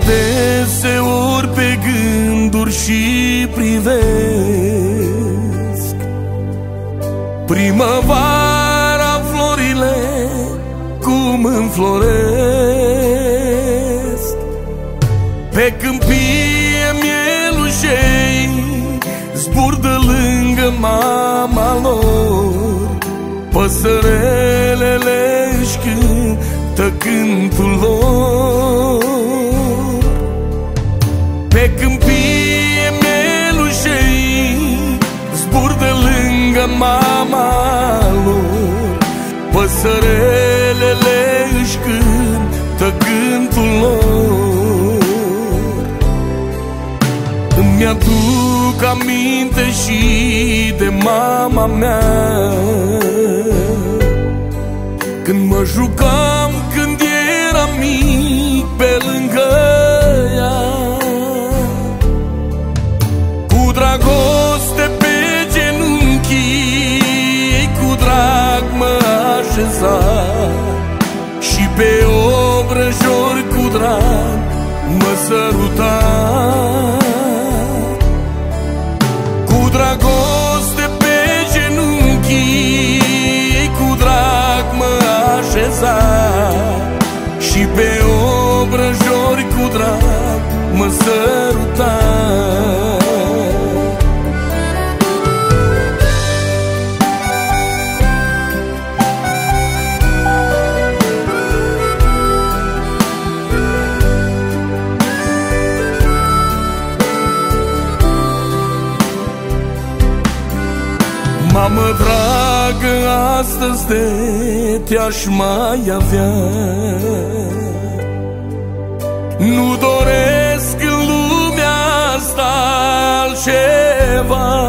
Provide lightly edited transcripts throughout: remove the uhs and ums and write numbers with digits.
deseori pe gânduri și privesc primăvara, florile cum înfloresc. Pe câmpie mielușei zbur de lângă mama lor, păsărelele își cântă cântul lor. Pe câmpie mielușei zbur de lângă mama lor, păsărelele își cântă cântul lor. Îmi aduc aminte și de mama mea, când mă jucam, când eram mic pe lângă ea. Cu dragoste pe genunchii ei, cu drag mă așeza, și pe obrăjori cu drag mă săruta. Cu dragoste pe genunchii ei, cu drag mă așeza, și pe obrăjori cu drag mă săruta. Mamă dragă, astăzi de te-aș mai avea, nu doresc în lumea asta altceva.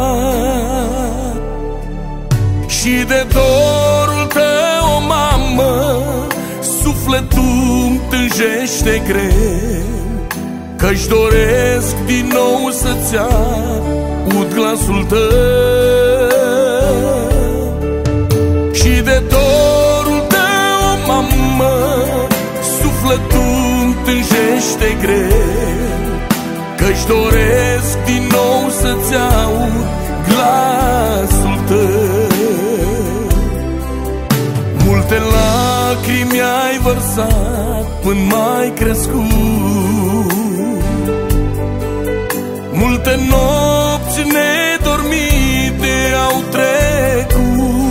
Și de dorul tău, o mamă, sufletul-mi tânjește greu, că-și doresc din nou să-ți aud glasul tău. Și de dorul tău, mamă, sufletul-mi tânjește greu, că-și doresc din nou să-ți aud glasul tău. Multe lacrimi ai vărsat până m-ai crescut, multe nopți nedormite au trecut.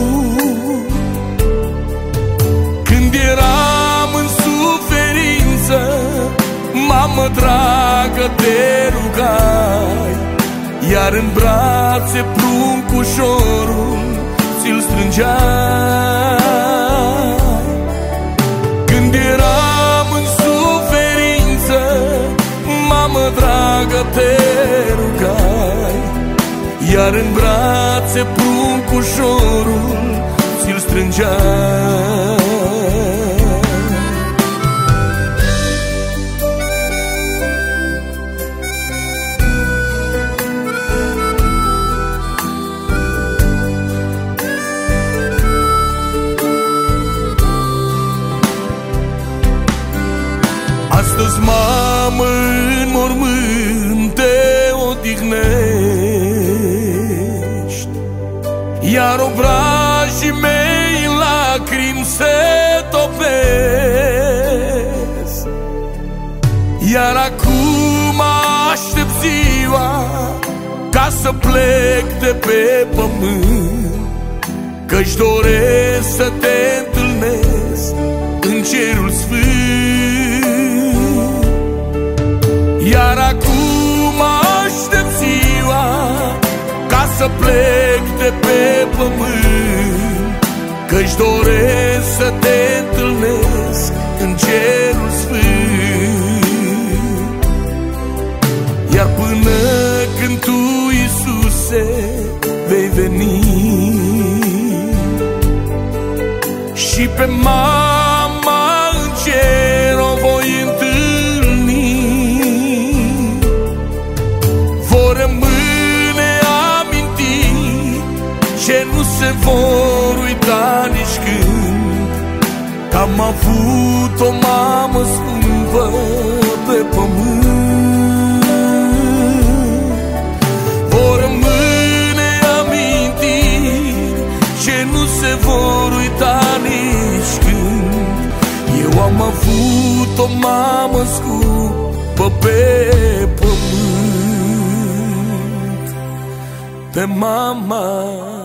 Când eram în suferință, mamă dragă, te rugai, iar în brațe pruncușorul ți-l strângeai. Când eram în suferință, mamă dragă, te rugai, iar în brațe pruncușorul ți-l strângeai. Astăzi, mamă, în mormânt te odihnești, iar obrajii mei în lacrimi se topesc. Iar acum aștept ziua ca să plec de pe pământ, că-și doresc să te întâlnesc în cerul sfânt. Iar acum aștept ziua ca să plec de pe pământ, că-și doresc să te întâlnesc în cerul sfânt. Iar până când tu, Iisuse, vei veni și pe mama în cer o voi întâlni, vor rămâne amintiri ce nu se vor uita nici când, că am avut o mamă scumpă pe pământ. vor uita nici când. Eu am avut o mamă scumpă pe pământ, pe mama